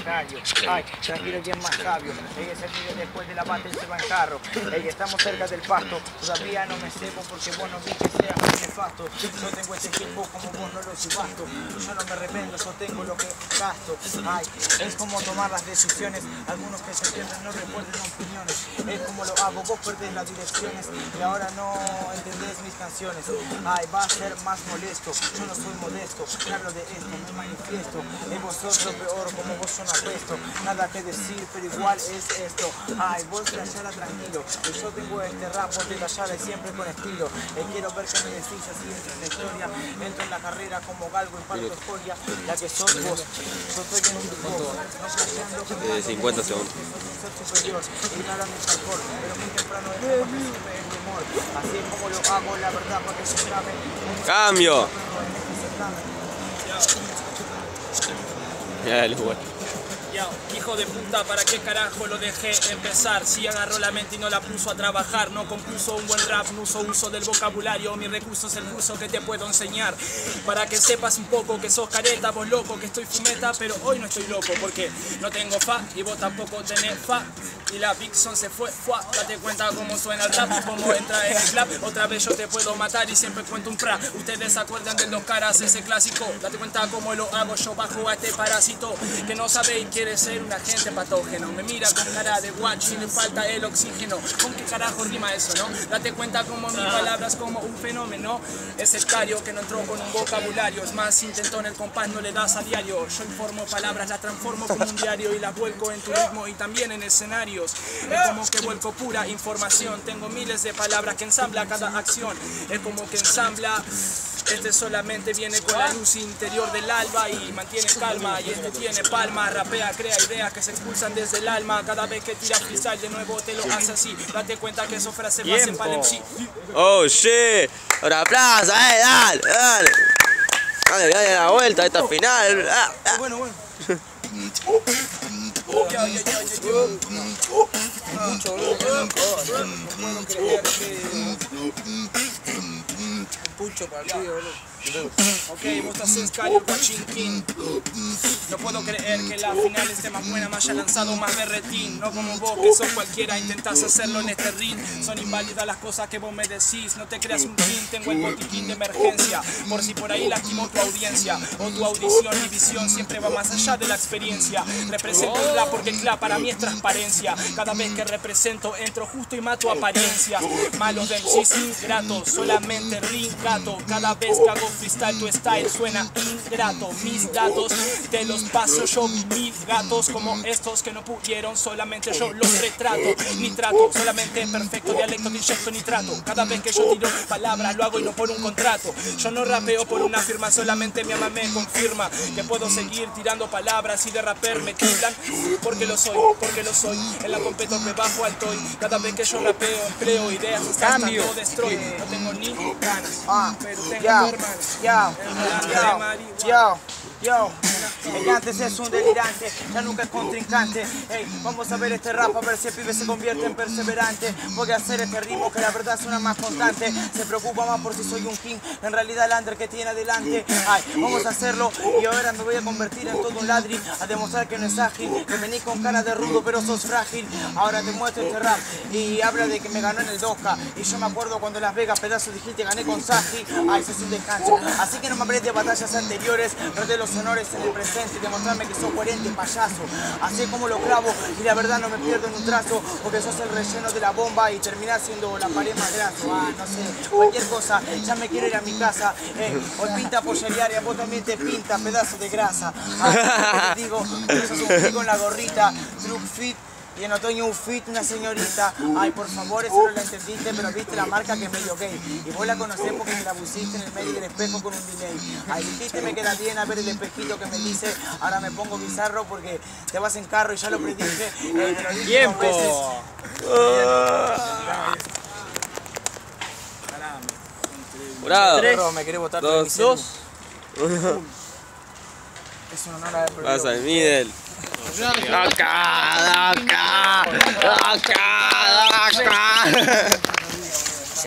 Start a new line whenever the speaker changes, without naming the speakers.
escenario. Ay, tranquilo y es más sabio. Ella es el niño después de la batalla se va en carro. Ella estamos cerca del pasto. Todavía no me cebo porque vos no vi que sea muy nefasto. Yo tengo este equipo como vos no lo subasto. Yo no me arrepiento, yo tengo lo que gasto. Ay, es como tomar las decisiones. Algunos que se entienden no recuerden opiniones. Es como lo hago, vos perdés las direcciones y ahora no entendés mis canciones. Ay, va a ser más molesto. Yo no soy modesto, me hablo de esto, me manifiesto. Es vosotros peor, como vos son apuesto. Nada que decir, pero igual es esto. Ay, vos callara tranquilo. Yo tengo este rap, vos te callara y siempre con estilo. Quiero ver que me decís así entro en la historia. Entro en la carrera como galgo, imparto historia. La que sos vos, yo soy en un grupo. No flasheando,
50 segundos.
Ser superior, ignorar mi alcohol, pero muy temprano es siempre el temor. Así es como lo hago, la verdad, para que se llame.
¡Cambio! Ya, el bueno.
Hijo de puta, ¿para qué carajo lo dejé empezar? Si agarró la mente y no la puso a trabajar. No compuso un buen rap, no usó uso del vocabulario. Mi recurso es el curso que te puedo enseñar. Para que sepas un poco que sos careta, vos loco, que estoy fumeta. Pero hoy no estoy loco porque no tengo fa y vos tampoco tenés fa. Y la Vixon se fue, date cuenta cómo suena el rap, cómo entra en el club. Otra vez yo te puedo matar y siempre cuento un fra. Ustedes se acuerdan de Dos Caras, ese clásico. Date cuenta cómo lo hago yo bajo a este parásito que no sabe y quiere ser un agente patógeno. Me mira con cara de watch y le falta el oxígeno. ¿Con qué carajo rima eso, no? Date cuenta como mi palabra es como un fenómeno. Es el cario que no entró con un vocabulario. Es más, intentó en el compás, no le das a diario. Yo informo palabras, las transformo como un diario y las vuelco en tu ritmo y también en escenarios. Es como que vuelco pura información. Tengo miles de palabras que ensambla cada acción. Es como que ensambla. Este solamente viene con la luz interior del alba y mantiene calma. Y este tiene palma, rapea, crea ideas que se expulsan desde el alma. Cada vez que tira freestyle de nuevo te lo hace así. Date cuenta que esos frases pasen para el MC.
Oh shit, una plaza, dale, dale. Dale la vuelta, esta final.
Bueno. Mucho, no puedo creer que... Pucho partido, boludo. Ok, vos estás en Sky, Watching King. No puedo creer que la final esté más buena, me haya lanzado más berretín. No como vos, que sos cualquiera, intentás hacerlo en este ring. Son inválidas las cosas que vos me decís. No te creas un king, tengo el botiquín de emergencia. Por si por ahí lastimó tu audiencia o tu audición y visión siempre va más allá de la experiencia. Represento el rap porque el clap para mí es transparencia. Cada vez que represento entro justo y mato apariencia. Malos de MCs ingratos, solamente ring gato. Cada vez que hago freestyle tu style suena ingrato. Mis datos te los paso yo, mil gatos como estos que no pudieron, solamente yo los retrato. Nitrato, solamente perfecto dialecto de inyecto nitrato. Cada vez que yo tiro palabras lo hago y no por un contrato. Yo no rapeo por una firma, solamente mi mamá me confirma que puedo seguir tirando palabras y de rapper me tildan porque lo soy. En la competo me bajo alto y cada vez que yo rapeo empleo ideas hasta no destroy. No tengo ni ganas, pero tengo hermanos.
Yo, el antes es un delirante, ya nunca es contrincante. Hey, vamos a ver este rap, a ver si el pibe se convierte en perseverante. Voy a hacer este ritmo que la verdad suena más constante. Se preocupa más por si soy un king, en realidad el under que tiene adelante. Ay, vamos a hacerlo y ahora me voy a convertir en todo un ladri. A demostrar que no es ágil, que venís con cara de rudo pero sos frágil. Ahora te muestro este rap y habla de que me ganó en el 2K. Y yo me acuerdo cuando en Las Vegas pedazos dijiste gané con Saji. Ay, se es un descanso, así que no me hablé de batallas anteriores. Rete los honores en el presente y demostrarme que sos coherente, payaso. Así es como lo clavo y la verdad no me pierdo en un trazo, porque sos el relleno de la bomba y terminás siendo la pared más graso. No sé, cualquier cosa, ya me quiero ir a mi casa. Hoy pinta pollería y a vos también te pinta pedazo de grasa. Te digo, que sos un chico en la gorrita, truck fit. Y en otoño un fit, una señorita. Ay, por favor, eso no lo entendiste, pero viste la marca que es medio gay. Y vos la conocés porque me la pusiste en el medio del espejo con un delay. Ay, dijiste me queda bien a ver el espejito que me dice. Ahora me pongo bizarro porque te vas en carro y ya lo predije. Te lo dije
¡Tiempo!
2 veces.
Jurado.
3. Me querés votar
2.
Es un honor haber perdido.
Pasa el middle. Acá.